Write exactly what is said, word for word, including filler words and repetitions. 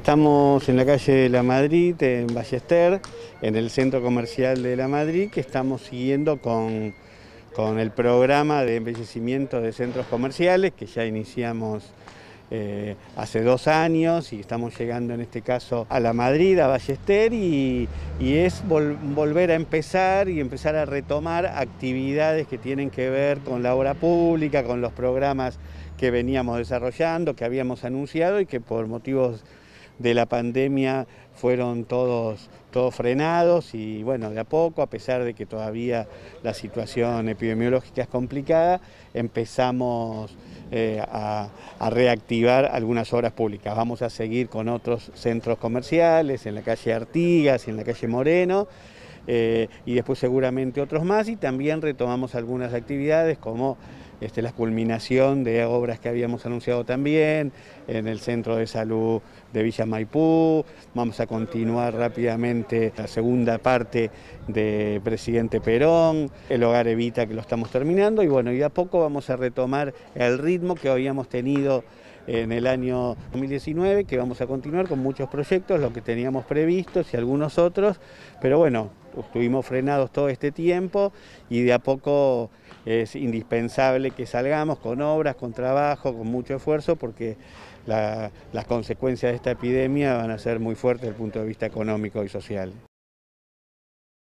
Estamos en la calle de La Madrid, en Ballester, en el centro comercial de La Madrid, que estamos siguiendo con, con el programa de embellecimiento de centros comerciales, que ya iniciamos eh, hace dos años y estamos llegando en este caso a La Madrid, a Ballester, y, y es vol, volver a empezar y empezar a retomar actividades que tienen que ver con la obra pública, con los programas que veníamos desarrollando, que habíamos anunciado y que por motivos de la pandemia fueron todos, todos frenados, y bueno, de a poco, a pesar de que todavía la situación epidemiológica es complicada, empezamos eh, a, a reactivar algunas obras públicas. Vamos a seguir con otros centros comerciales, en la calle Artigas y en la calle Moreno, eh, y después seguramente otros más, y también retomamos algunas actividades como Este, la culminación de obras que habíamos anunciado también en el Centro de Salud de Villa Maipú. Vamos a continuar rápidamente la segunda parte de Presidente Perón, el Hogar Evita, que lo estamos terminando, y bueno, y a poco vamos a retomar el ritmo que habíamos tenido en el año dos mil diecinueve, que vamos a continuar con muchos proyectos, lo que teníamos previstos y algunos otros, pero bueno, estuvimos frenados todo este tiempo y de a poco es indispensable que salgamos con obras, con trabajo, con mucho esfuerzo, porque la, las consecuencias de esta epidemia van a ser muy fuertes desde el punto de vista económico y social.